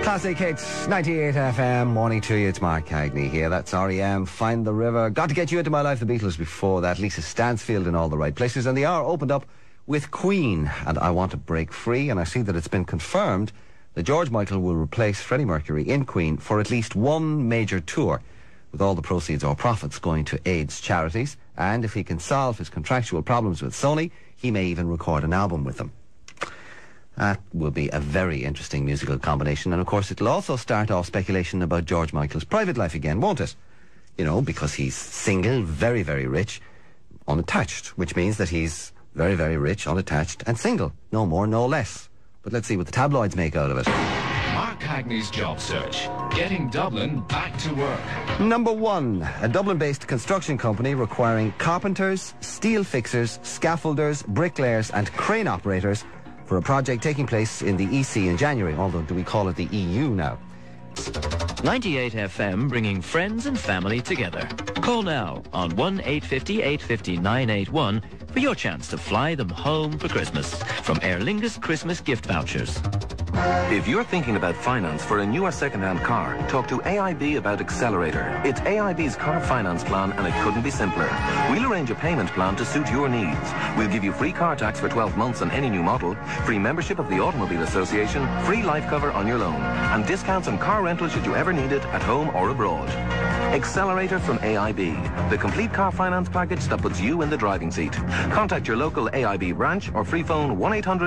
Classic Hits, 98 FM, morning to you, it's Mark Cagney here, that's REM, Find the River, Got to Get You Into My Life, the Beatles before that, Lisa Stansfield in all the right places, and the hour opened up with Queen, and I Want to Break Free, and I see that it's been confirmed that George Michael will replace Freddie Mercury in Queen for at least one major tour, with all the proceeds or profits going to AIDS charities, and if he can solve his contractual problems with Sony, he may even record an album with them. That will be a very interesting musical combination, and of course it'll also start off speculation about George Michael's private life again, won't it? You know, because he's single, very, very rich, unattached, which means that he's very, very rich, unattached and single. No more, no less. But let's see what the tabloids make out of it. Mark Cagney's Job Search. Getting Dublin back to work. Number one, a Dublin-based construction company requiring carpenters, steel fixers, scaffolders, bricklayers and crane operators for a project taking place in the EC in January, although do we call it the EU now? 98 FM, bringing friends and family together. Call now on 1-850-850-981 for your chance to fly them home for Christmas from Aer Lingus Christmas gift vouchers. If you're thinking about finance for a new or second-hand car, talk to AIB about Accelerator. It's AIB's car finance plan and it couldn't be simpler. We'll arrange a payment plan to suit your needs. We'll give you free car tax for 12 months on any new model, free membership of the Automobile Association, free life cover on your loan, and discounts on car rental should you ever need it at home or abroad. Accelerator from AIB, the complete car finance package that puts you in the driving seat. Contact your local AIB branch or free phone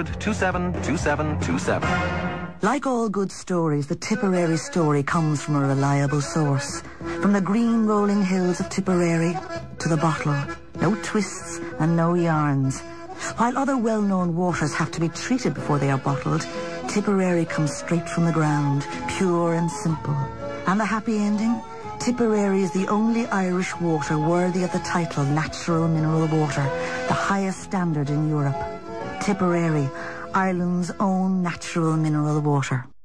1-800-27-2727. Like all good stories, the Tipperary story comes from a reliable source. From the green rolling hills of Tipperary to the bottle. No twists and no yarns. While other well-known waters have to be treated before they are bottled, Tipperary comes straight from the ground, pure and simple. And the happy ending? Tipperary is the only Irish water worthy of the title Natural Mineral Water, the highest standard in Europe. Tipperary, Ireland's own natural mineral water.